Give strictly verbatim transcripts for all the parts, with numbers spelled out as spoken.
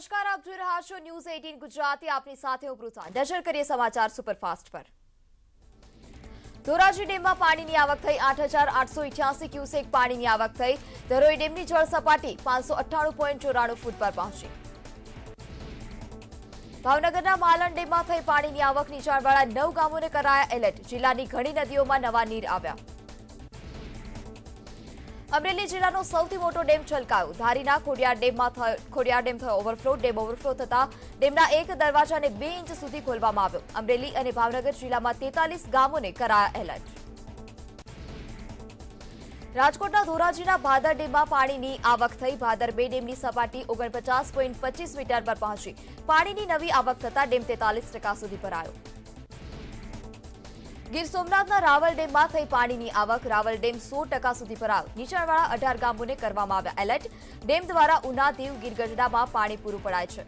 નમસ્કાર, આપ જોઈ રહ્યા છો ન્યૂઝ અઠ્ઠાવીસ ગુજરાતી. આપની સાથે હું પૃથા. નજર કરીએ સમાચાર સુપરફાસ્ટ પર. ધોરાજી ડેમમાં પાણીની આવક થઈ આઠ હજાર આઠસો અઠ્યાસી ક્યુસેક પાણીની આવક થઈ. ધરોઈ ડેમની જળ સપાટી પાંચસો અઠ્ઠાણું પોઈન્ટ ચોરાણું ફૂટ પર પહોંચી. ભાવનગરના માલણ ડેમમાં થઈ પાણીની આવક. નીચાણવાળા નવ ગામોને કરાયા એલર્ટ. જિલ્લાની ઘણી નદીઓમાં નવા નીર આવ્યા. અમરેલી જિલ્લાનો સૌથી મોટો ડેમ છલકાયો. ધારીના ખોડિયાર ડેમમાં ખોડિયાર ડેમ થયો ઓવરફ્લો. ડેમ ઓવરફ્લો થતા ડેમના એક દરવાજાને બે ઇંચ સુધી ખોલવામાં આવ્યો. અમરેલી અને ભાવનગર જિલ્લામાં તેતાલીસ ગામોને કરાયા એલર્ટ. રાજકોટના ધોરાજીના ભાદર ડેમમાં પાણીની આવક થઈ. ભાદર બે ડેમની સપાટી ઓગણપચાસ પોઈન્ટ પચીસ મીટર પર પહોંચી. પાણીની નવી આવક થતા ડેમ તેતાલીસ ટકા સુધી ભરાયો. ગીર સોમનાથના રાવલ ડેમમાં થઈ પાણીની આવક. રાવલ ડેમ સો ટકા સુધી ભરાયો. નીચાણવાળા અઢાર ગામોને કરવામાં આવ્યા એલર્ટ. ડેમ દ્વારા ઉના, દીવ, ગીરગઢડામાં પાણી પૂરું પડાય છે.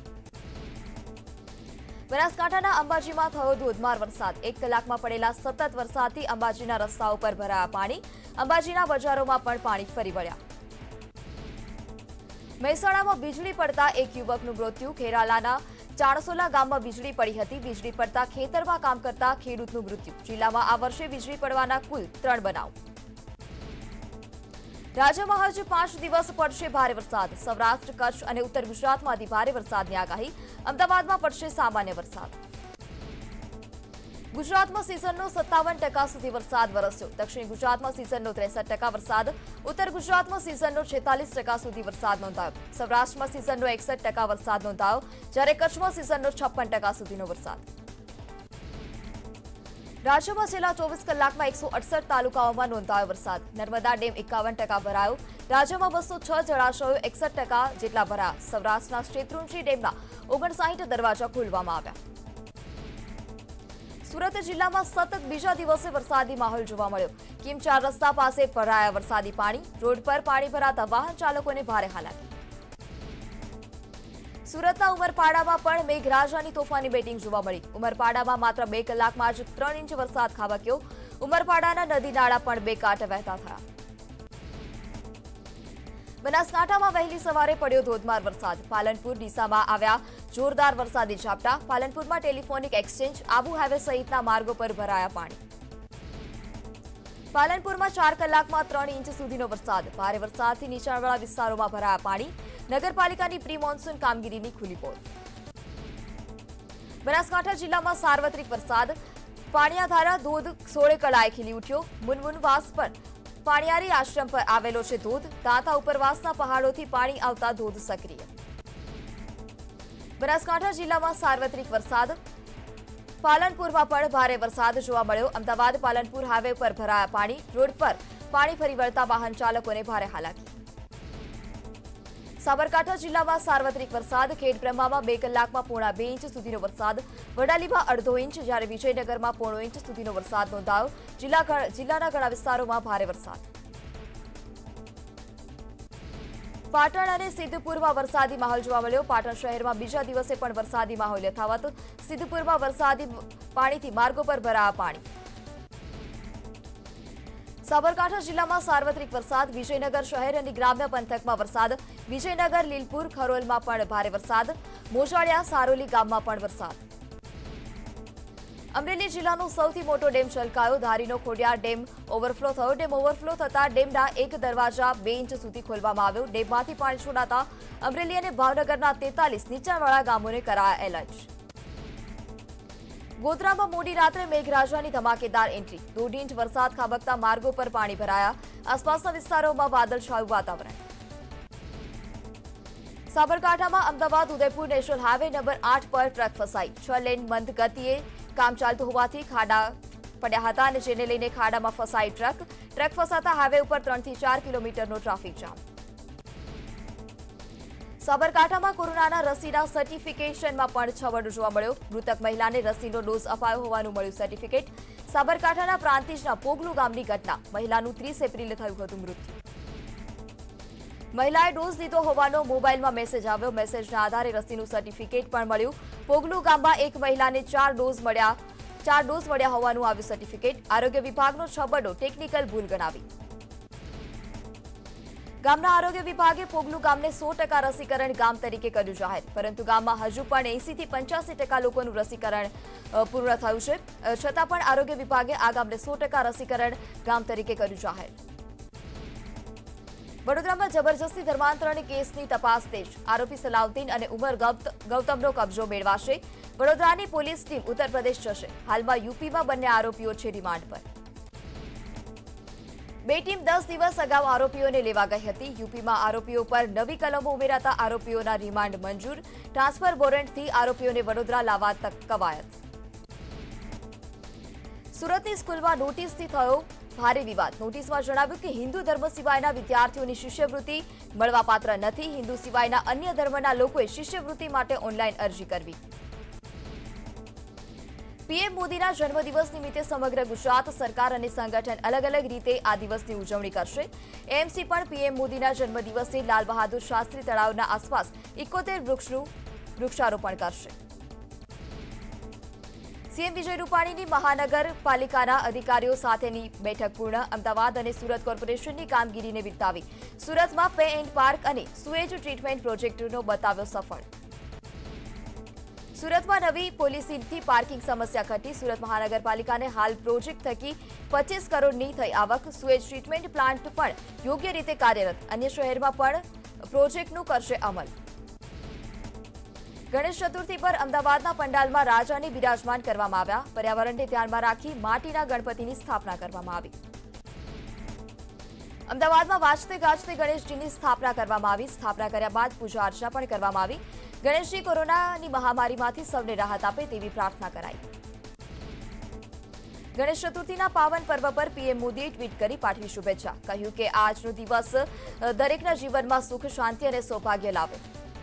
બનાસકાંઠાના અંબાજીમાં થયો ધોધમાર વરસાદ. એક કલાકમાં પડેલા સતત વરસાદથી અંબાજીના રસ્તાઓ પર ભરાયા પાણી. અંબાજીના બજારોમાં પણ પાણી ફરી વળ્યા. મહેસાણામાં વીજળી પડતા એક યુવકનું મૃત્યુ. ખેરાલાના ચાણસોલા ગામમાં વીજળી પડી હતી. વીજળી પડતા ખેતરમાં કામ કરતા ખેડૂતનું મૃત્યુ. જિલ્લામાં આ વર્ષે વીજળી પડવાના કુલ ત્રણ બનાવ. રાજ્યમાં હજુ પાંચ દિવસ પડશે ભારે વરસાદ. સૌરાષ્ટ્ર, કચ્છ અને ઉત્તર ગુજરાતમાંથી ભારે વરસાદની આગાહી. અમદાવાદમાં પડશે સામાન્ય વરસાદ. ગુજરાતમાં સિઝનનો સત્તાવન ટકા સુધી વરસાદ વરસ્યો. દક્ષિણ ગુજરાતમાં સિઝનનો ત્રેસઠ ટકા વરસાદ. ઉત્તર ગુજરાતમાં સિઝનનો છેતાલીસ ટકા સુધી વરસાદ નોંધાયો. સૌરાષ્ટ્રમાં સિઝનનો એકસઠ ટકા વરસાદ નોંધાયો, જ્યારે કચ્છમાં સિઝનનો છપ્પન ટકા સુધીનો વરસાદ. રાજ્યમાં છેલ્લા ચોવીસ કલાકમાં એકસો અડસઠ તાલુકાઓમાં નોંધાયો વરસાદ. નર્મદા ડેમ એકાવન ટકા ભરાયો. રાજ્યમાં બસો છ જળાશયો એકસઠ ટકા જેટલા ભરાયા. સૌરાષ્ટ્રના શેત્રુંજી ડેમના ઓગણસાઠ દરવાજા ખોલવામાં આવ્યા. સુરત જિલ્લામાં સતત બીજા દિવસે વરસાદી માહોલ જોવા મળ્યો. કિમ ચાર રસ્તા પાસે ભરાયા વરસાદી પાણી. રોડ પર પાણી ભરાતા વાહન ચાલકોને ભારે હાલાકી. સુરતના ઉમરપાડામાં પણ મેઘરાજાની તોફાની બેટિંગ જોવા મળી. ઉમરપાડામાં માત્ર બે કલાકમાં જ ત્રણ ઇંચ વરસાદ ખાબક્યો. ઉમરપાડાના નદી નાળા પણ બે કાંઠે વહેતા થયા. બનાસકાંઠામાં વહેલી સવારે પડ્યો ધોધમાર વરસાદ. પાલનપુર, ડીસામાં આવ્યા જોરદાર વરસાદી ઝાપટા. પાલનપુરમાં ટેલિફોનિક એક્સચેન્જ, આબુ હાઈવે સહિતના માર્ગો પર ભરાયા પાણી. પાલનપુરમાં ચાર કલાકમાં ત્રણ ઇંચ સુધીનો વરસાદ. ભારે વરસાદથી નીચાણવાળા વિસ્તારોમાં ભરાયા પાણી. નગરપાલિકાની પ્રી મોન્સૂન કામગીરીની ખુલ્લી પોલ. બનાસકાંઠા જિલ્લામાં સાર્વત્રિક વરસાદ. પાણીયાધારા ધોધ સોળે કળાએ ખીલી ઉઠ્યો. મુનમુનવાસ પર પાણીયારી આશ્રમ પર આવેલો છે ધોધ. દાંતા ઉપરવાસના પહાડોથી પાણી આવતા ધોધ સક્રિય. બનાસકાંઠા જિલ્લામાં સાર્વત્રિક વરસાદ. પાલનપુરમાં પણ ભારે વરસાદ જોવા મળ્યો. અમદાવાદ પાલનપુર હાઈવે પર ભરાયા પાણી. રોડ પર પાણી ફરી વળતા વાહન ચાલકોને ભારે હાલાકી. સાબરકાંઠા જિલ્લામાં સાર્વત્રિક વરસાદ. ખેડબ્રહ્મામાં બે કલાકમાં પોણા બે ઇંચ સુધીનો વરસાદ. વડાલીમાં અડધો ઇંચ, જ્યારે વિજયનગરમાં પોણો ઇંચ સુધીનો વરસાદ નોંધાયો. જિલ્લાના ઘણા વિસ્તારોમાં ભારે વરસાદ. પાટણ અને સિદ્ધપુરમાં વરસાદી માહોલ જોવા મળ્યો. પાટણ શહેરમાં બીજા દિવસે પણ વરસાદી માહોલ યથાવત. સિદ્ધપુરમાં વરસાદી પાણીથી માર્ગો પર ભરાયા પાણી. સાબરકાંઠા જિલ્લામાં સાર્વત્રિક વરસાદ. વિજયનગર શહેર અને ગ્રામ્ય પંથકમાં વરસાદ. વિજયનગર, લીલપુર, ખરોલમાં પણ ભારે વરસાદ. મોજાળિયા, સારોલી ગામમાં પણ વરસાદ. અમરેલી જિલ્લાનો સૌથી મોટો ડેમ છલકાયો. ધારીનો ખોડિયાર ડેમ ઓવરફ્લો થયો. ડેમ ઓવરફ્લો થતા ડેમના એક દરવાજા બે ઇંચ સુધી ખોલવામાં આવ્યો. ડેમમાંથી પાણી છોડાતા અમરેલી અને ભાવનગરના તેતાલીસ નીચાણવાળા ગામોને કરાયા એલર્ટ. ગોધરામાં મોડી રાત્રે મેઘરાજાની ધમાકેદાર એન્ટ્રી. દોઢ ઇંચ વરસાદ ખાબકતા માર્ગો પર પાણી ભરાયા. આસપાસના વિસ્તારોમાં વાદળછાયું વાતાવરણ. સાબરકાંઠામાં Ahmedabad Udaipur national highway number આઠ પર ટ્રક ફસાઈ. છ લેન મંદ ગતિએ કામ ચાલતું હોવાથી ખાડા પડ્યા હતા અને જેને લઈને ખાડામાં ફસાઈ ટ્રક. ટ્રક ફસાતા હાઈવે ઉપર ત્રણથી ચાર કિલોમીટરનો ટ્રાફિક જામ. સાબરકાંઠામાં કોરોનાના રસીના સર્ટિફિકેશનમાં પણ છબરડો જોવા મળ્યો. મૃતક મહિલાને રસીનો ડોઝ અપાયો હોવાનું મળ્યું સર્ટિફિકેટ. સાબરકાંઠાના પ્રાંતિજના પોગલુ ગામની ઘટના. મહિલાનું ત્રીસ એપ્રિલે થયું હતું મૃત્યુ. મહિલાએ ડોઝ લીધો હોવાનો મોબાઈલમાં મેસેજ આવ્યો. મેસેજના આધારે રસીનું સર્ટિફિકેટ પણ મળ્યું. પોગલુ ગામમાં એક મહિલાને ચાર ડોઝ મળ્યા ચાર ડોઝ મળ્યા હોવાનું આવ્યું સર્ટિફિકેટ. આરોગ્ય વિભાગનો છબરડો ટેકનિકલ ભૂલ ગણાવી. ગામના આરોગ્ય વિભાગે પોગલુ ગામને સો ટકા રસીકરણ ગામ તરીકે કર્યું જાહેર, પરંતુ ગામમાં હજુ પણ એસી થી પંચ્યાસી ટકા લોકોનું રસીકરણ પૂર્ણ થયું છે. છતાં પણ આરોગ્ય વિભાગે આ ગામને સો ટકા રસીકરણ ગામ તરીકે કર્યું જાહેર. વડોદરામાં જબરજસ્તી ધર્માંતરણ કેસની તપાસ તેજ. આરોપી સલાઉદ્દીન અને ઉમર ગૌતમનો કબજો મેળવાશે. વડોદરાની પોલીસ ટીમ ઉત્તર પ્રદેશ જશે. હાલમાં યુપીમાં બંને આરોપીઓ છે રિમાન્ડ પર. બે ટીમ દસ દિવસ અગાઉ આરોપીઓને લેવા ગઈ હતી. યુપીમાં આરોપીઓ પર નવી કલમો ઉમેરાતા આરોપીઓના રિમાન્ડ મંજૂર. ટ્રાન્સફર વોરંટથી આરોપીઓને વડોદરા લાવવા કવાયત. સુરતની સ્કૂલમાં નોટિસથી થયો ભારે વિવાદ. નોટિસમાં જણાવ્યું કે હિન્દુ ધર્મ સિવાયના વિદ્યાર્થીઓની શિષ્યવૃત્તિ મળવાપાત્ર નથી. હિન્દુ સિવાયના અન્ય ધર્મના લોકોએ શિષ્યવૃત્તિ માટે ઓનલાઈન અરજી કરવી. પીએમ મોદીના જન્મદિવસ નિમિત્તે સમગ્ર ગુજરાત સરકાર અને સંગઠન અલગ અલગ રીતે આ દિવસની ઉજવણી કરશે. એએમસી પણ પીએમ મોદીના જન્મદિવસે લાલ બહાદુર શાસ્ત્રી તળાવના આસપાસ ઇકોતેર વૃક્ષનું વૃક્ષારોપણ કરશે. સીએમ વિજય રૂપાણીની મહાનગરપાલિકાના અધિકારીઓ સાથેની બેઠક પૂર્ણ. અમદાવાદ અને સુરત કોર્પોરેશનની કામગીરીને બિરદાવી. સુરતમાં પે એન્ડ પાર્ક અને સુએજ ટ્રીટમેન્ટ પ્રોજેક્ટનો બતાવ્યો સફળ. સુરતમાં નવી પોલિસીથી પાર્કિંગ સમસ્યા ઘટી. સુરત મહાનગરપાલિકાને હાલ પ્રોજેક્ટ થકી પચીસ કરોડની થઈ આવક. સુએજ ટ્રીટમેન્ટ પ્લાન્ટ પણ યોગ્ય રીતે કાર્યરત. અન્ય શહેરમાં પણ પ્રોજેક્ટનું કરશે અમલ. ગણેશ ચતુર્થી પર અમદાવાદના પંડાલમાં રાજાને બિરાજમાન કરવામાં આવ્યા. પર્યાવરણને ધ્યાનમાં રાખી માટીના ગણપતિની સ્થાપના કરવામાં આવી. અમદાવાદમાં વાજતે ગાજતે ગણેશજીની સ્થાપના કરવામાં આવી. સ્થાપના કર્યા બાદ પૂજા અર્ચના પણ કરવામાં આવી. ગણેશજી કોરોનાની મહામારીમાંથી સૌને રાહત આપે તેવી પ્રાર્થના કરાઈ. ગણેશ ચતુર્થીના પાવન પર્વ પર પીએમ મોદીએ ટ્વીટ કરી પાઠવી શુભેચ્છા. કહ્યું કે આજનો દિવસ દરેકના જીવનમાં સુખ, શાંતિ અને સૌભાગ્ય લાવે.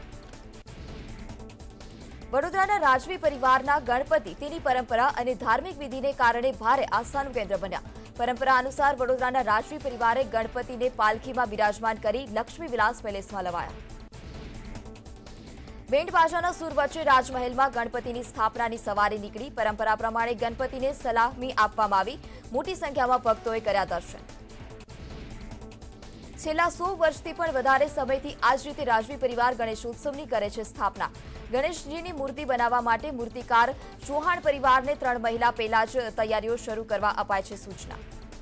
વડોદરાના રાજવી પરિવારના ગણપતિ તેની પરંપરા અને ધાર્મિક વિધિને કારણે ભારે આસ્થાનું કેન્દ્ર બન્યા. પરંપરા અનુસાર વડોદરાના રાજવી પરિવારે ગણપતિને પાલખીમાં બિરાજમાન કરી લક્ષ્મી વિલાસ પેલેસમાં લવાયા. બેન્ડ બાજાના સૂર વચ્ચે રાજમહેલમાં ગણપતિની સ્થાપનાની સવારી નીકળી. પરંપરા પ્રમાણે ગણપતિને સલામી આપવામાં આવી. મોટી સંખ્યામાં ભક્તોએ કર્યા દર્શન. છેલ્લા સો વર્ષથી પણ વધારે સમયથી આ જ રીતે રાજવી પરિવાર ગણેશોત્સવની કરે છે સ્થાપના. ગણેશજીની મૂર્તિ બનાવવા માટે મૂર્તિકાર ચૌહાણ પરિવારને ત્રણ મહિના પહેલા જ તૈયારીઓ શરૂ કરવા અપાય છે સૂચના.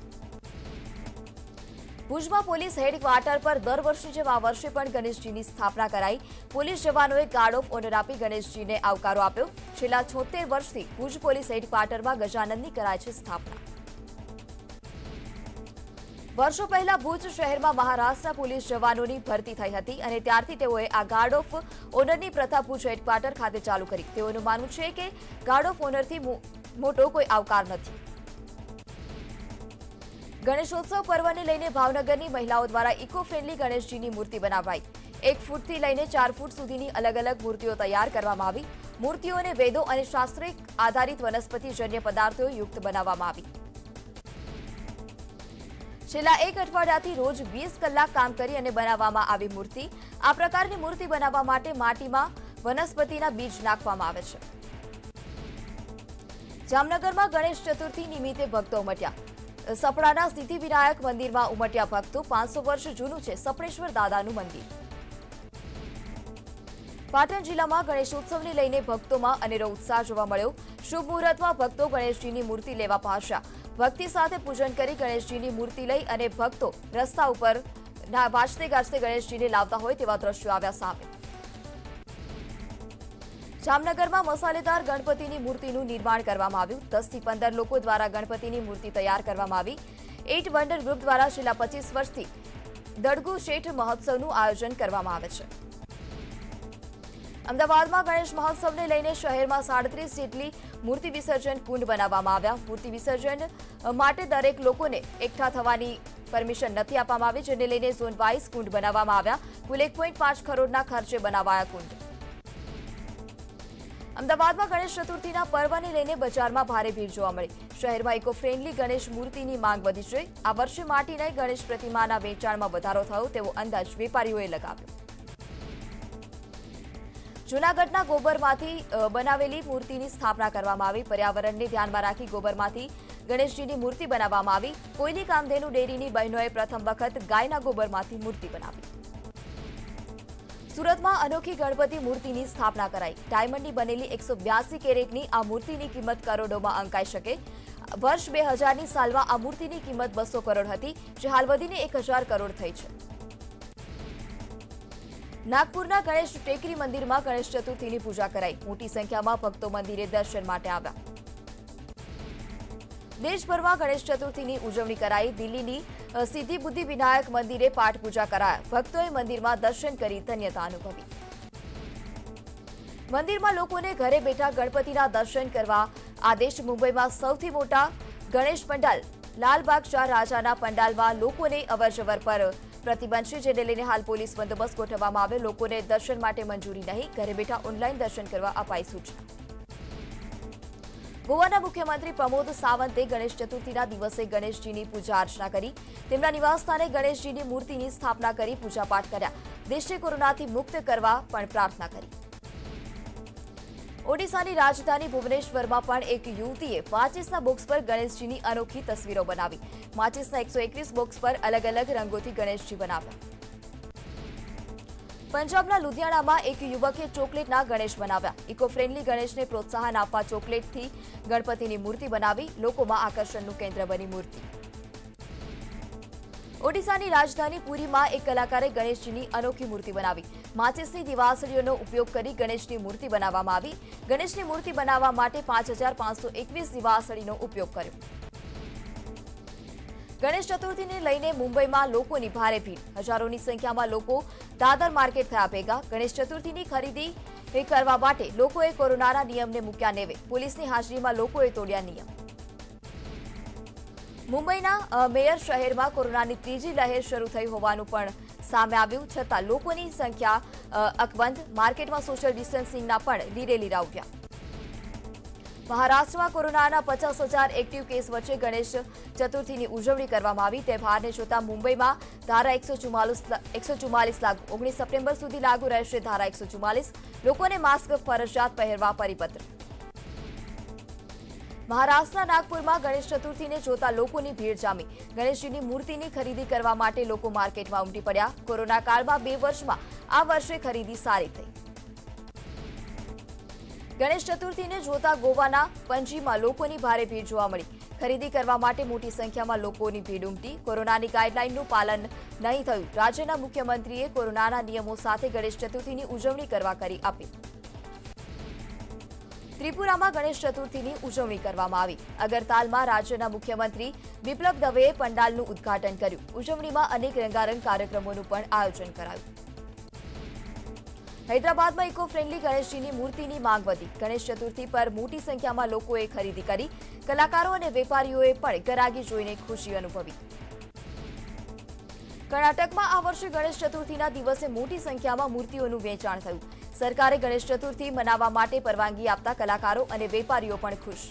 ભુજમાં પોલીસ હેડક્વાર્ટર પર દર વર્ષની જેમ આ વર્ષે પણ ગણેશજીની સ્થાપના કરાઈ. પોલીસ જવાનોએ ગાર્ડ ઓફ ઓનર આપી ગણેશજીને આવકારો આપ્યો. છેલ્લા છોતેર વર્ષથી ભુજ પોલીસ હેડક્વાર્ટરમાં ગજાનંદની કરાય છે સ્થાપના. વર્ષો પહેલા ભુજ શહેરમાં મહારાષ્ટ્રના પોલીસ જવાનોની ભરતી થઈ હતી અને ત્યારથી તેઓએ આ ગાર્ડ ઓફ ઓનરની પ્રથા ભુજ હેડક્વાર્ટર ખાતે ચાલુ કરી. તેઓનું માનવું છે કે ગાર્ડ ઓફ ઓનરથી મોટો કોઈ આવકાર નથી. ગણેશોત્સવ પર્વને લઈને ભાવનગરની મહિલાઓ દ્વારા ઇકો ફ્રેન્ડલી ગણેશજીની મૂર્તિ બનાવાઈ. એક ફૂટથી લઈને ચાર ફૂટ સુધીની અલગ અલગ મૂર્તિઓ તૈયાર કરવામાં આવી. મૂર્તિઓને વેદો અને શાસ્ત્રીય આધારિત વનસ્પતિજન્ય પદાર્થો યુક્ત બનાવવામાં આવી. છેલ્લા એક અઠવાડિયાથી રોજ વીસ કલાક કામ કરી અને બનાવવામાં આવી મૂર્તિ. આ પ્રકારની મૂર્તિ બનાવવા માટે માટીમાં વનસ્પતિના બીજ નાખવામાં આવે છે. જામનગરમાં ગણેશ ચતુર્થી નિમિત્તે ભક્તો ઉમટ્યા. સપડાના સિદ્ધિવિનાયક મંદિરમાં ઉમટ્યા ભક્તો. પાંચસો વર્ષ જૂનું છે સપડેશ્વર દાદાનું મંદિર. પાટણ જિલ્લામાં ગણેશોત્સવને લઈને ભક્તોમાં અનેરો ઉત્સાહ જોવા મળ્યો. શુભ મુહૂર્તમાં ભક્તો ગણેશજીની મૂર્તિ લેવા પહોંચ્યા. ભક્તિ સાથે પૂજન કરી ગણેશજીની મૂર્તિ લઈ અને ભક્તો રસ્તા ઉપર વાજતે ગાજતે ગણેશજીને લાવતા હોય તેવા દ્રશ્યો આવ્યા સામે. જામનગરમાં મસાલેદાર ગણપતિની મૂર્તિનું નિર્માણ કરવામાં આવ્યું. દસ થી પંદર લોકો દ્વારા ગણપતિની મૂર્તિ તૈયાર કરવામાં આવી. એઇટ વન્ડર ગ્રુપ દ્વારા છેલ્લા પચીસ વર્ષથી દડગુ શેઠ મહોત્સવનું આયોજન કરવામાં આવે છે. અમદાવાદમાં ગણેશ મહોત્સવને લઈને શહેરમાં સાડત્રીસ જેટલી મૂર્તિ વિસર્જન કુંડ બનાવવામાં આવ્યા. મૂર્તિ વિસર્જન માટે દરેક લોકોને એકઠા થવાની પરમિશન નથી આપવામાં આવી, જેને લઈને ઝોન વાઇઝ કુંડ બનાવવામાં આવ્યા. કુલ એક પોઈન્ટ પાંચ કરોડના ખર્ચે બનાવાયા કુંડ. અમદાવાદમાં ગણેશ ચતુર્થીના પર્વને લઈને બજારમાં ભારે ભીડ જોવા મળી. શહેરમાં ઇકો ફ્રેન્ડલી ગણેશ મૂર્તિની માંગ વધી છે. આ વર્ષે માટીના ગણેશ પ્રતિમાના વેચાણમાં વધારો થયો તેવો અંદાજ વેપારીઓએ લગાવ્યો. જૂનાગઢના ગોબરમાંથી બનાવેલી મૂર્તિની સ્થાપના કરવામાં આવી. પર્યાવરણને ધ્યાનમાં રાખી ગોબરમાંથી ગણેશજીની મૂર્તિ બનાવવામાં આવી। કોયલી કામધેનુ ડેરીની બહેનોએ પ્રથમ વખત ગાયના ગોબરમાંથી મૂર્તિ બનાવી। સુરતમાં અનોખી ગણપતિ મૂર્તિની સ્થાપના કરાઈ। ડાયમંડની બનેલી એકસો બ્યાસી કેરેટની આ મૂર્તિની કિંમત કરોડોમાં અંકાઈ શકે। વર્ષ બે હજારની સાલમાં આ મૂર્તિની કિંમત બસો કરોડ હતી, જે હાલ વધીને એક હજાર કરોડ થઈ છે। નાગપુરના ગણેશ ટેકરી મંદિરમાં ગણેશ ચતુર્થીની પૂજા કરાઈ। મોટી સંખ્યામાં ભક્તો મંદિરે દર્શન માટે આવ્યા। દેશભરમાં ગણેશ ચતુર્થીની ઉજવણી કરાઈ। દિલ્હીની સિદ્ધિ બુદ્ધિ વિનાયક મંદિરે પાઠ પૂજા કરાયા। ભક્તોએ મંદિરમાં દર્શન કરી ધન્યતા અનુભવી। મંદિરમાં લોકોને ઘરે બેઠા ગણપતિના દર્શન કરવા આદેશ। મુંબઈમાં સૌથી મોટા ગણેશ પંડાલ લાલબાગ શાહ રાજાના પંડાલમાં લોકોને અવરજવર પર પ્રતિબંધ છે, જેને લઈને હાલ પોલીસ બંદોબસ્ત ગોઠવવામાં આવ્યો। લોકોને દર્શન માટે મંજૂરી નહીં, ઘરે બેઠા ઓનલાઈન દર્શન કરવા અપાઈ સૂચના। ગોવાના મુખ્યમંત્રી પ્રમોદ સાવંતે ગણેશ ચતુર્થીના દિવસે ગણેશજીની પૂજા અર્ચના કરી। તેમના નિવાસસ્થાને ગણેશજીની મૂર્તિની સ્થાપના કરી પૂજાપાઠ કર્યા। દેશને કોરોનાથી મુક્ત કરવા પણ પ્રાર્થના કરી। ઓડિશાની રાજધાની ભુવનેશ્વરમાં પણ એક યુવતીએ માચિસના બોક્સ પર ગણેશજીની અનોખી તસવીરો બનાવી। માચિસના એકસો એકવીસ બોક્સ પર અલગ અલગ રંગોથી ગણેશજી બનાવ્યા। પંજાબના લુધિયાણામાં એક યુવકે ચોકલેટના ગણેશ બનાવ્યા। ઇકો ફ્રેન્ડલી ગણેશને પ્રોત્સાહન આપવા ચોકલેટથી ગણપતિની મૂર્તિ બનાવી। લોકોમાં આકર્ષણનું કેન્દ્ર બની મૂર્તિ। ઓડિશાની રાજધાની પુરીમાં એક કલાકારે ગણેશજીની અનોખી મૂર્તિ બનાવી। માચિસની દિવાસળીઓનો ઉપયોગ કરી ગણેશની મૂર્તિ બનાવવામાં આવી। ગણેશની મૂર્તિ બનાવવા માટે પાંચ હજાર પાંચસો એકવીસ દિવાસળીનો ઉપયોગ કર્યો। ગણેશ ચતુર્થીને લઈને મુંબઈમાં લોકોની ભારે ભીડ। હજારોની સંખ્યામાં લોકો દાદર માર્કેટ થયા ભેગા। ગણેશ ચતુર્થીની ખરીદી કરવા માટે લોકોએ કોરોનાના નિયમને મૂક્યા નેવે। પોલીસની હાજરીમાં લોકોએ તોડ્યા નિયમ। મુંબઈના મેયર શહેરમાં કોરોનાની ત્રીજી લહેર શરૂ થઈ હોવાનું પણ સામે આવ્યું, છતાં લોકોની સંખ્યા અકબંધ। માર્કેટમાં સોશિયલ ડિસ્ટન્સિંગના પણ લીરે લીરા ઉઠ્યા। મહારાષ્ટ્રમાં કોરોનાના પચાસ હજાર એક્ટિવ કેસ વચ્ચે ગણેશ ચતુર્થીની ઉજવણી કરવામાં આવી। તહેવારને જોતા મુંબઈમાં ધારા એકસો ચુમ્માલીસ એકસો ચુમ્માલીસ લાગુ। ઓગણીસ સપ્ટેમ્બર સુધી લાગુ રહેશે ધારા એકસો ચુમ્માલીસ। લોકોને માસ્ક ફરજિયાત પહેરવા પરિપત્ર। મહારાષ્ટ્રના નાગપુરમાં ગણેશ ચતુર્થીને જોતા લોકોની ભીડ જામી। ગણેશજીની મૂર્તિની ખરીદી કરવા માટે લોકો માર્કેટમાં ઉમટી પડ્યા। કોરોના કાળમાં બે વર્ષમાં આ વર્ષે ખરીદી સારી થઈ। ગણેશ ચતુર્થીને જોતા ગોવાના પંજીમાં લોકોની ભારે ભીડ જોવા મળી। ખરીદી કરવા માટે મોટી સંખ્યામાં લોકોની ભીડ ઉમટી। કોરોનાની ગાઈડલાઈનનું પાલન નહીં થયું। રાજ્યના મુખ્યમંત્રીએ કોરોનાના નિયમો સાથે ગણેશ ચતુર્થીની ઉજવણી કરવા કરી અપીલ। ત્રિપુરામાં ગણેશ ચતુર્થીની ઉજવણી કરવામાં આવી। અગરતાલમાં રાજ્યના મુખ્યમંત્રી બિપ્લબ દવેએ પંડાલનું ઉદ્ઘાટન કર્યું। ઉજવણીમાં અનેક રંગારંગ કાર્યક્રમોનું પણ આયોજન કરાયું। હૈદરાબાદમાં ઇકો ફ્રેન્ડલી ગણેશજીની મૂર્તિની માંગ વધી। ગણેશ ચતુર્થી પર મોટી સંખ્યામાં લોકોએ ખરીદી કરી। કલાકારો અને વેપારીઓએ પણ ગરાગી જોઈને ખુશી અનુભવી। કર્ણાટકમાં આ વર્ષે ગણેશ ચતુર્થીના દિવસે મોટી સંખ્યામાં મૂર્તિઓનું વેચાણ થયું। સરકારે ગણેશ ચતુર્થી મનાવવા માટે પરવાનગી આપતા કલાકારો અને વેપારીઓ પણ ખુશ।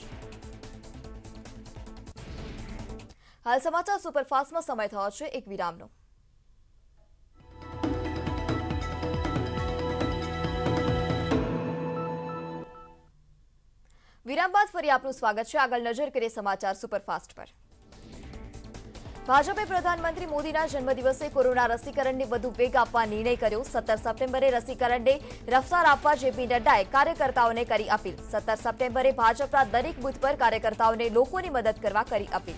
હાલ સમાચાર સુપરફાસ્ટમાં સમય થયો છે એક વિરામનો। વિરામ બાદ ફરી આપનું સ્વાગત છે। આગળ નજર કરીએ સમાચાર સુપરફાસ્ટ પર। ભાજપે પ્રધાનમંત્રી મોદીના જન્મદિવસે કોરોના રસીકરણને વધુ વેગ આપવા નિર્ણય કર્યો। સત્તર સપ્ટેમ્બરે રસીકરણને રફતાર આપવા જેપી નડ્ડાએ કાર્યકર્તાઓને કરી અપીલ। સત્તર સપ્ટેમ્બરે ભાજપના દરેક બૂથ પર કાર્યકર્તાઓને લોકોની મદદ કરવા કરી અપીલ।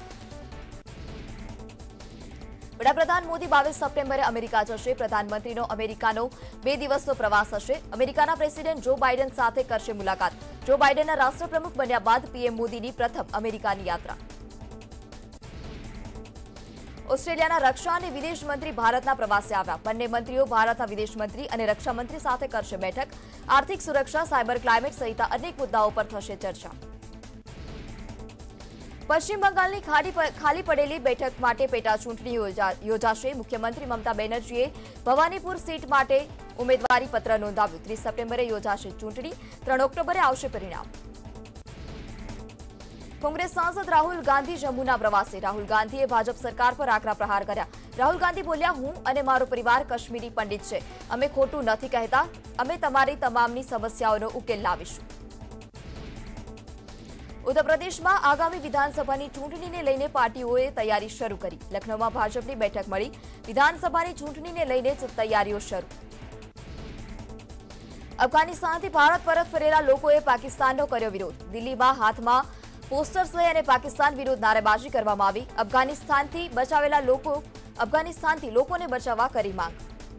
વડાપ્રધાન મોદી બાવીસ સપ્ટેમ્બરે અમેરિકા જશે। પ્રધાનમંત્રીનો અમેરિકાનો બે દિવસનો પ્રવાસ હશે। અમેરિકાના પ્રેસિડેન્ટ જો બાઇડન સાથે કરશે મુલાકાત। જો બાઇડનના રાષ્ટ્રપ્રમુખ બન્યા બાદ પીએમ મોદીની પ્રથમ અમેરિકાની યાત્રા। ઓસ્ટ્રેલિયાના રક્ષા અને વિદેશ મંત્રી ભારતના પ્રવાસે આવ્યા। બંને મંત્રીઓ ભારતના વિદેશ મંત્રી અને રક્ષા મંત્રી સાથે કરશે બેઠક। આર્થિક સુરક્ષા, સાયબર ક્લાઇમેટ સહિત અનેક મુદ્દાઓ પર થશે ચર્ચા। પશ્ચિમ બંગાળની ખાલી પડેલી બેઠક માટે પેટા ચૂંટણી યોજાશે। મુખ્યમંત્રી મમતા બેનર્જીએ ભવાનીપુર સીટ માટે ઉમેદવારી પત્ર નોંધાવ્યું। ત્રીસ સપ્ટેમ્બરે યોજાશે ચૂંટણી। ત્રણ ઓક્ટોબરે આવશે પરિણામ। કોંગ્રેસ સાંસદ રાહુલ ગાંધી જમ્મુના પ્રવાસે। રાહુલ ગાંધીએ ભાજપ સરકાર પર આકરા પ્રહાર કર્યા। રાહુલ ગાંધી બોલ્યા, હું અને મારો પરિવાર કાશ્મીરી પંડિત છે। અમે ખોટું નથી કહેતા। અમે તમારી તમામની સમસ્યાઓનો ઉકેલ લાવીશું। ઉત્તર પ્રદેશમાં આગામી વિધાનસભાની ચૂંટણીને લઈને પાર્ટીઓએ તૈયારી શરૂ કરી. લખનૌમાં ભાજપની બેઠક મળી. વિધાનસભાની ચૂંટણીને લઈને જ તૈયારીઓ શરૂ. અફઘાનિસ્તાનથી ભારત પરત ફરેલા લોકોએ પાકિસ્તાનનો કર્યો વિરોધ. દિલ્હીમાં હાથમાં પોસ્ટર્સ લઈ અને પાકિસ્તાન વિરુદ્ધ નારેબાજી કરવામાં આવી. અફઘાનિસ્તાનથી બચાવેલા લોકો અફઘાનિસ્તાનથી લોકોને બચાવવા કરી માંગ.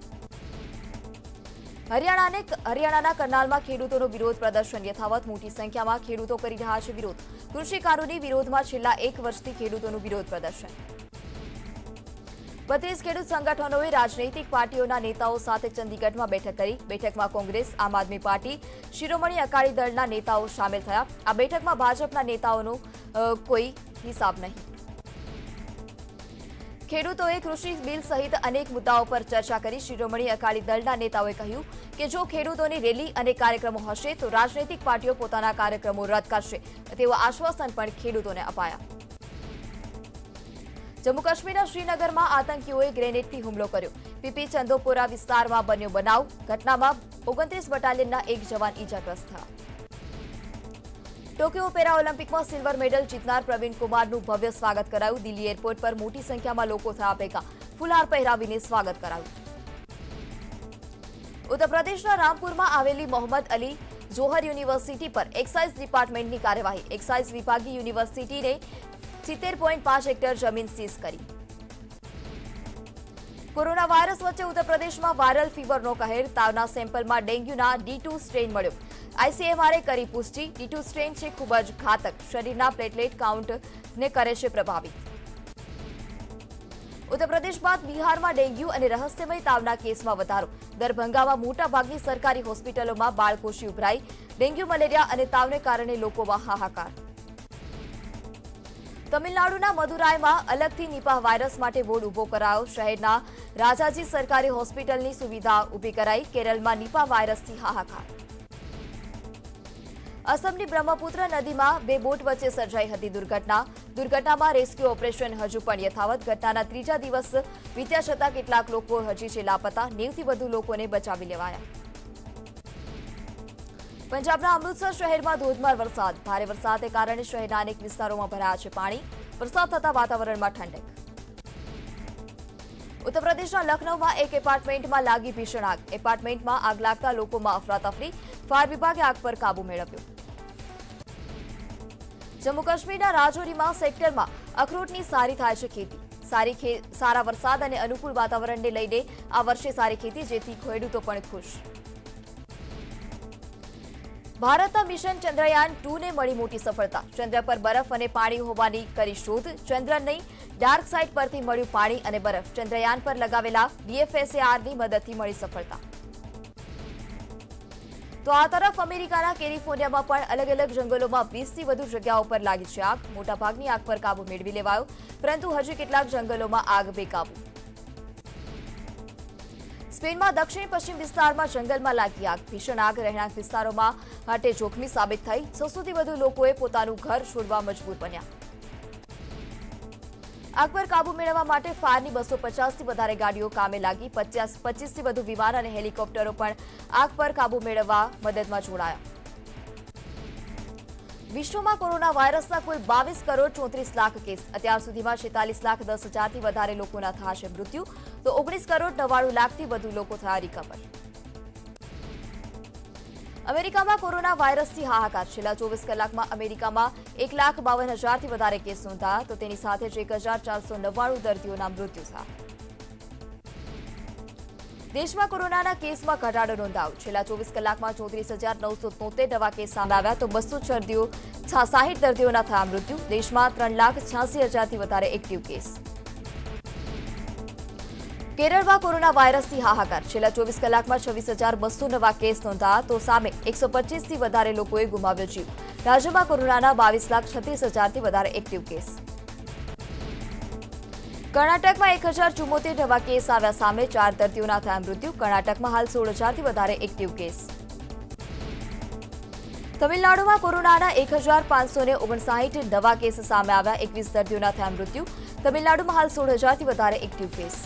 હરિયાણાને હરિયાણાના કરનાલમાં ખેડૂતોનો વિરોધ પ્રદર્શન યથાવત. મોટી સંખ્યામાં ખેડૂતો કરી રહ્યા છે વિરોધ. કૃષિ કાનૂની વિરોધમાં છેલ્લા એક વર્ષથી ખેડૂતોનું વિરોધ પ્રદર્શન. બત્રીસ ખેડૂત સંગઠનોએ રાજનૈતિક પાર્ટીઓના નેતાઓ સાથે ચંદીગઢમાં બેઠક કરી. બેઠકમાં કોંગ્રેસ, આમ આદમી પાર્ટી, શિરોમણી અકાલી દળના નેતાઓ સામેલ થયા. આ બેઠકમાં ભાજપના નેતાઓનો કોઈ હિસાબ નહીં. ખેડૂતોએ કૃષિ બિલ સહિત અનેક મુદ્દાઓ પર ચર્ચા કરી. શિરોમણી અકાલી દળના નેતાઓએ કહ્યું કે જો ખેડૂતોની રેલી અને કાર્યક્રમો હશે તો રાજનૈતિક પાર્ટીઓ પોતાના કાર્યક્રમો રદ કરશે. તેવા આશ્વાસન પણ ખેડૂતોને અપાયા. જમ્મુ કાશ્મીરના શ્રીનગરમાં આતંકીઓએ ગ્રેનેડથી હુમલો કર્યો. પીપી ચંદોપોરા વિસ્તારમાં બન્યો બનાવ. ઘટનામાં ઓગણત્રીસ બટાલિયનના એક જવાન ઇજાગ્રસ્ત થયા. ટોક્યો પેરા ઓલિમ્પિકમાં સિલ્વર મેડલ જીતનાર પ્રવીણ કુમારનું ભવ્ય સ્વાગત કરાયું. દિલ્હી એરપોર્ટ પર મોટી સંખ્યામાં લોકો થયા ભેગા. ફુલહાર પહેરાવીને સ્વાગત કરાયું. ઉત્તર પ્રદેશના રામપુરમાં આવેલી મોહમ્મદ અલી જોહર યુનિવર્સિટી પર એક્સાઇઝ ડિપાર્ટમેન્ટની કાર્યવાહી. એક્સાઇઝ વિભાગે યુનિવર્સિટીને સિત્તેર પોઈન્ટ પાંચ હેક્ટર જમીન સીઝ કરી. કોરોના વાયરસ વચ્ચે ઉત્તર પ્રદેશમાં વાયરલ ફીવરનો કહેર. તાવના સેમ્પલમાં ડેન્ગ્યુના ડી ટુ સ્ટ્રેન મળ્યો. આઈસીએમઆરે કરી પુષ્ટિ. ડી ટુ સ્ટ્રેન છે ખૂબ જ ઘાતક. શરીરના પ્લેટલેટ કાઉન્ટને કરે છે પ્રભાવિત. ઉત્તર પ્રદેશ બાદ બિહારમાં ડેન્ગ્યુ અને રહસ્યમય તાવના કેસમાં વધારો. દરભંગામાં મોટાભાગની સરકારી હોસ્પિટલોમાં બાળકોશી ઉભરાઈ. ડેન્ગ્યુ, મલેરિયા અને તાવને કારણે લોકોમાં હાહાકાર. તમિલનાડુના મદુરાઈમાં અલગથી નિપાહ વાયરસ માટે વોર્ડ ઉભો કરાયો. શહેરના રાજાજી સરકારી હોસ્પિટલની સુવિધા ઉભી કરાઈ. કેરળમાં નિપાહ વાયરસથી હાહાકાર. અસમની બ્રહ્મપુત્ર નદીમાં બે બોટ વચ્ચે સર્જાઈ હતી દુર્ઘટના. દુર્ઘટનામાં રેસ્ક્યુ ઓપરેશન હજુ પણ યથાવત. ઘટનાના ત્રીજા દિવસ વીત્યા છતાં કેટલાક લોકો હજી છે લાપતા. નેવથી વધુ લોકોને બચાવી લેવાયા. પંજાબના અમૃતસર શહેરમાં ધોધમાર વરસાદ. ભારે વરસાદને કારણે શહેરના અનેક વિસ્તારોમાં ભરાયા છે પાણી. વરસાદ થતા વાતાવરણમાં ઠંડક. ઉત્તર પ્રદેશના લખનૌમાં એક એપાર્ટમેન્ટમાં લાગી ભીષણ આગ. એપાર્ટમેન્ટમાં આગ લાગતા લોકોમાં અફરાતફરી. ફાયર વિભાગે આગ પર કાબુ મેળવ્યો. જમ્મુ કાશ્મીરના રાજૌરીમાં સેક્ટરમાં અખરોટની સારી થાય છે ખેતી. સારી સારા વરસાદ અને અનુકૂળ વાતાવરણને લઈને આ વર્ષે સારી ખેતી, જેથી ખેડૂતો પણ ખુશ. ભારતના મિશન ચંદ્રયાન ટુ ને મળી મોટી સફળતા. ચંદ્ર પર બરફ અને પાણી હોવાની કરી શોધ. ચંદ્રની ડાર્ક સાઇડ પરથી મળ્યું પાણી અને બરફ. ચંદ્રયાન પર લગાવેલા વીએફએસએઆરની મદદથી મળી સફળતા. તો આ તરફ અમેરિકાના કેલિફોર્નિયામાં પણ અલગ અલગ જંગલોમાં વીસથી વધુ જગ્યાઓ પર લાગી છે આગ. મોટાભાગની આગ પર કાબુ મેળવી લેવાયો, પરંતુ હજી કેટલાક જંગલોમાં આગ બેકાબુ. સ્પેનમાં દક્ષિણ પશ્ચિમ વિસ્તારમાં જંગલમાં લાગી આગ. ભીષણ આગ રહેણાંક વિસ્તારોમાં માટે જોખમી સાબિત થઈ. છસોથી વધુ લોકોએ પોતાનું ઘર છોડવા મજબૂર બન્યા. આગ પર કાબુ મેળવવા માટે ફાયરની બસો પચાસથી વધારે ગાડીઓ કામે લાગી. પચાસ પચીસથી વધુ વિમાન અને હેલિકોપ્ટરો પણ આગ પર કાબુ મેળવવા મદદમાં જોડાયા. વિશ્વમાં કોરોના વાયરસના કુલ બાવીસ કરોડ ચોત્રીસ લાખ કેસ. અત્યાર સુધીમાં છેતાલીસ લાખ દસ હજારથી વધારે લોકોના થયા છે મૃત્યુ, તો ઓગણીસ કરોડ નવ્વાણું લાખથી વધુ લોકો થયા રિકવર. અમેરિકામાં કોરોના વાયરસથી હાહાકાર. છેલ્લા ચોવીસ કલાકમાં અમેરિકામાં એક લાખ બાવન હજારથી વધારે કેસ નોંધાયા, તો તેની સાથે જ એક હજાર ચારસો નવ્વાણું દર્દીઓના મૃત્યુ થયા. દેશમાં કોરોનાના કેસમાં ઘટાડો નોંધાયો. છેલ્લા ચોવીસ કલાકમાં ચોત્રીસ હજાર નવસો તોતેર નવા કેસ સામે આવ્યા, તો બસો દર્દીઓ સાહીઠ દર્દીઓના થયા મૃત્યુ. દેશમાં ત્રણ લાખ છ્યાસી હજારથી વધારે એક્ટિવ કેસ. કેરળમાં કોરોના વાયરસથી હાહાકાર. છેલ્લા ચોવીસ કલાકમાં છવ્વીસ હજાર બસો નવા કેસ નોંધાયા, તો સામે એકસો પચીસથી વધારે લોકોએ ગુમાવ્યો જીવ. રાજ્યમાં કોરોનાના બાવીસ લાખ છત્રીસ હજારથી વધારે એક્ટિવ કેસ. કર્ણાટકમાં એક હજાર ચુમ્મોતેર નવા કેસ આવ્યા સામે ચાર દર્દીઓના થયા મૃત્યુ. કર્ણાટકમાં હાલ સોળ હજારથી વધારે એક્ટિવ કેસ. તમિલનાડુમાં કોરોનાના એક હજાર પાંચસો ઓગણસાઠ નવા કેસ સામે આવ્યા. એકવીસ દર્દીઓના થયા મૃત્યુ. તમિલનાડુમાં હાલ સોળ હજારથી વધારે એક્ટિવ કેસ.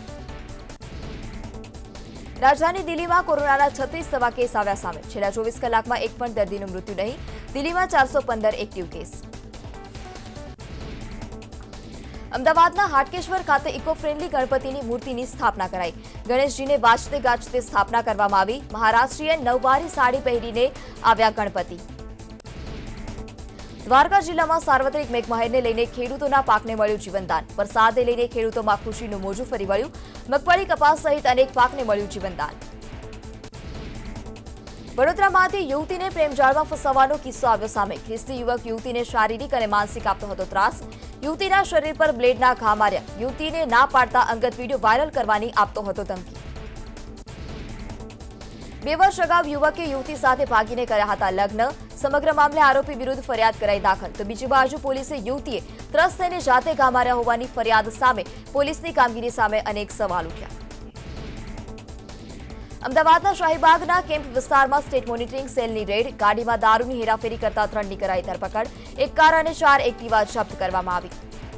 રાજધાની દિલ્હીમાં કોરોનાના છત્રીસ નવા કેસ આવ્યા સામે. છેલ્લા ચોવીસ કલાકમાં એક પણ દર્દીનું મૃત્યુ નહીં. દિલ્હીમાં ચારસો પંદર એક્ટિવ કેસ. અમદાવાદના હાટકેશ્વર ખાતે ઇકો ફ્રેન્ડલી ગણપતિની મૂર્તિની સ્થાપના કરાઈ. ગણેશજીને વાજતે ગાજતે સ્થાપના કરવામાં આવી. મહારાષ્ટ્રીય નવવારી સાડી પહેરીને આવ્યા ગણપતિ. દ્વારકા જિલ્લામાં સાર્વત્રિક મેઘમહેરને લઈને ખેડૂતોના પાકને મળ્યું જીવનદાન. વરસાદને લઈને ખેડૂતોમાં ખુશીનું મોજું ફરી વળ્યું. મગફળી, કપાસ સહિત અનેક પાકને મળ્યું જીવનદાન. વડોદરામાંથી યુવતીને પ્રેમજાળમાં ફસાવાનો કિસ્સો આવ્યો સામે. ખ્રિસ્તી યુવક યુવતીને શારીરિક અને માનસિક આપતો હતો ત્રાસ. યુવતીના શરીર પર બ્લેડના ઘા માર્યા. યુવતીને ના પાડતા અંગત વિડીયો વાયરલ કરવાની આપતો હતો ધમકી. બે વર્ષ અગાઉ યુવકે યુવતી સાથે ભાગીને કર્યા હતા લગ્ન. સમગ્ર મામલે આરોપી વિરુદ્ધ ફરિયાદ કરાઈ દાખલ. તો બીજી બાજુ પોલીસે યુવતીએ ત્રસ્ત થઈને જાતે ઘા માર્યા હોવાની ફરિયાદ સામે પોલીસની કામગીરી સામે અનેક સવાલ ઉઠ્યા. અમદાવાદના શાહીબાગના કેમ્પ વિસ્તારમાં સ્ટેટ મોનિટરિંગ સેલની રેડ. ગાડીમાં દારૂની હેરાફેરી કરતા ત્રણની કરાઈ ધરપકડ. એક કાર અને ચાર એક્ટિવા જપ્ત કરવામાં આવી.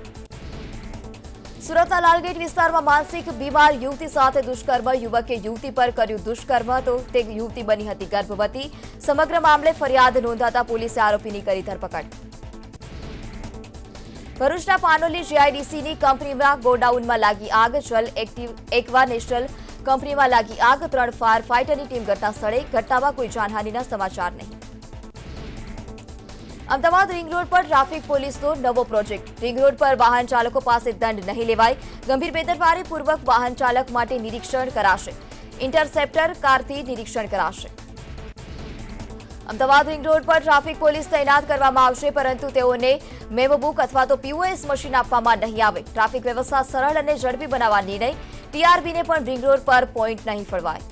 સુરતના લાલગેટ વિસ્તારમાં માનસિક બીમાર યુવતી સાથે દુષ્કર્મ. યુવકે યુવતી પર કર્યું દુષ્કર્મ તો તે યુવતી બની હતી ગર્ભવતી. સમગ્ર મામલે ફરિયાદ નોંધાતા પોલીસે આરોપીની કરી ધરપકડ. ભરૂચના પાનોલી જીઆઈડીસીની કંપનીમાં ગોડાઉનમાં લાગી આગ. જલ એક્ટિવ એક્વા નેશનલ કંપનીમાં લાગી આગ. ત્રણ ફાયર ફાઇટરની ટીમ ઘટના સ્થળે. ઘટનામાં કોઈ જાનહાનિના સમાચાર નહીં. અમદાવાદ રિંગ રોડ પર ટ્રાફિક પોલીસનો નવો પ્રોજેક્ટ. રિંગ રોડ પર વાહન ચાલકો પાસે દંડ નહીં લેવાય. ગંભીર બેદરકારીપૂર્વક વાહન ચાલક માટે નિરીક્ષણ કરાશે. ઇન્ટરસેપ્ટર કારથી નિરીક્ષણ કરાશે. અમદાવાદ રિંગ રોડ પર ટ્રાફિક પોલીસ તૈનાત કરવામાં આવશે, પરંતુ તેઓને મેમો બુક અથવા તો પીઓએસ મશીન આપવામાં નહીં આવે. ટ્રાફિક વ્યવસ્થા સરળ અને ઝડપી બનાવવા નિર્ણય. ટીઆરબીને પણ રિંગ રોડ પર પોઈન્ટ નહીં ફળવાય.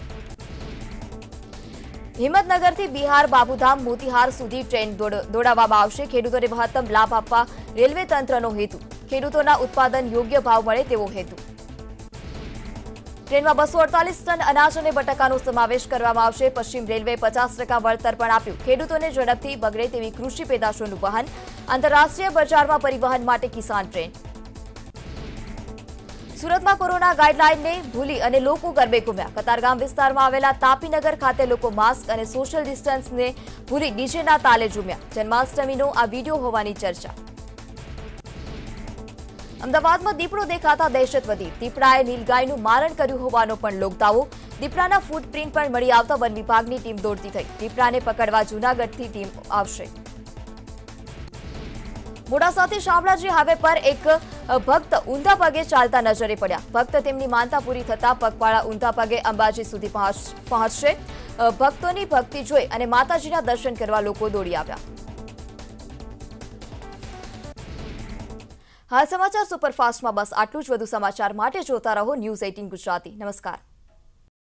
હિંમતનગરથી બિહાર બાબુધામ મોતીહાર સુધી ટ્રેન દોડાવવામાં આવશે. ખેડૂતોને મહત્તમ લાભ આપવા રેલવે તંત્રનો હેતુ. ખેડૂતોના ઉત્પાદન યોગ્ય ભાવ મળે તેવો હેતુ. ટ્રેનમાં બસો અડતાલીસ ટન અનાજ અને બટાકાનો સમાવેશ કરવામાં આવશે. પશ્ચિમ રેલવે પચાસ ટકા વળતર પણ આપ્યું. ખેડૂતોને ઝડપથી બગડે તેવી કૃષિ પેદાશોનું વહન. આંતરરાષ્ટ્રીય બજારમાં પરિવહન માટે કિસાન ટ્રેન. સુરતમાં કોરોના ગાઈડલાઈનને ભૂલી અને લોકો ગરબે ઘૂમ્યા. કતારગામ વિસ્તારમાં આવેલા તાપીનગર ખાતે લોકો માસ્ક અને સોશિયલ ડિસ્ટન્સને ભૂલી ડીજેના તાલે ઝૂમ્યા. જન્માષ્ટમીનો આ વિડીયો હોવાની ચર્ચા. અમદાવાદમાં દીપડો દેખાતા દહેશત વધી. દીપડાએ નીલગાયનું મારણ કર્યું હોવાનો પણ લોકદાવો. દીપડાના ફૂટપ્રિન્ટ પણ મળી આવતા વન વિભાગની ટીમ દોડતી થઈ. દીપડાને પકડવા જૂનાગઢથી ટીમ આવશે. મોડાસાથી શામળાજી હાઈવે પર એક ભક્ત ઊંધા પગે ચાલતા નજરે પડ્યા. ભક્ત તેમની માનતા પૂરી થતા પગપાળા ઊંધા પગે અંબાજી સુધી પહોંચશે. ભક્તોની ભક્તિ જોઈ અને માતાજીના દર્શન કરવા લોકો દોડી આવ્યા. હાલ સમાચાર સુપરફાસ્ટમાં બસ આટલું જ. વધુ સમાચાર માટે જોતા રહો ન્યૂઝ અઠ્ઠાવીસ ગુજરાતી. નમસ્કાર.